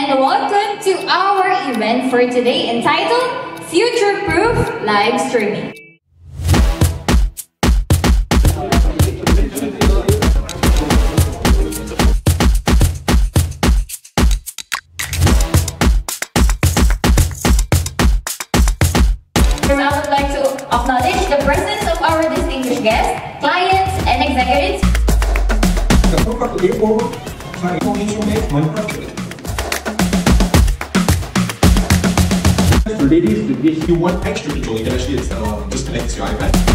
and welcome to our event for today entitled Future Proof Livestreaming. I would like to acknowledge the presence of our distinguished guests, clients, and executives. Ladies, if you want extra control, you can actually just connect to your iPad.